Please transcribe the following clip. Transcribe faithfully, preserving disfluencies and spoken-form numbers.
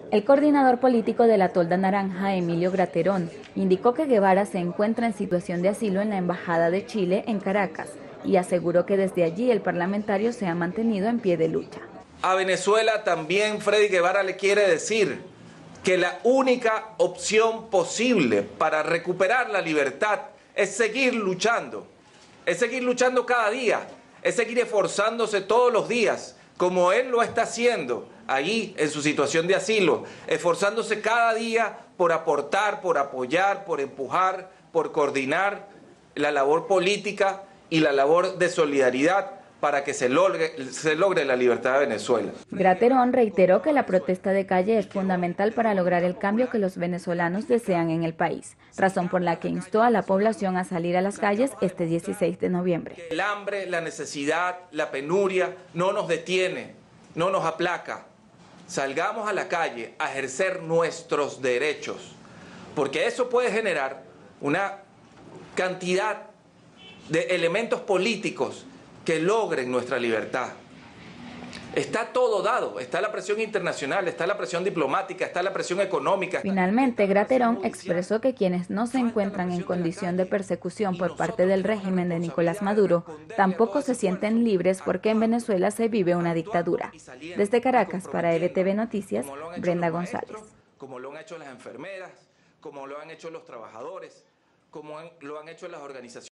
El coordinador político de la Tolda Naranja, Emilio Graterón, indicó que Guevara se encuentra en situación de asilo en la Embajada de Chile en Caracas y aseguró que desde allí el parlamentario se ha mantenido en pie de lucha. A Venezuela también Freddy Guevara le quiere decir que la única opción posible para recuperar la libertad es seguir luchando, es seguir luchando cada día, es seguir esforzándose todos los días, como él lo está haciendo ahí en su situación de asilo, esforzándose cada día por aportar, por apoyar, por empujar, por coordinar la labor política y la labor de solidaridad para que se logre, se logre la libertad de Venezuela. Graterón reiteró que la protesta de calle es fundamental para lograr el cambio que los venezolanos desean en el país, razón por la que instó a la población a salir a las calles este dieciséis de noviembre. El hambre, la necesidad, la penuria no nos detiene, no nos aplaca. Salgamos a la calle a ejercer nuestros derechos, porque eso puede generar una cantidad de elementos políticos que logren nuestra libertad. Está todo dado, está la presión internacional, está la presión diplomática, está la presión económica. Finalmente, Graterón expresó que quienes no se encuentran en condición de persecución por parte del régimen de Nicolás Maduro tampoco se sienten libres porque en Venezuela se vive una dictadura. Desde Caracas, para L T V Noticias, Brenda González. Como lo han hecho las enfermeras, como lo han hecho los trabajadores, como lo han hecho las organizaciones.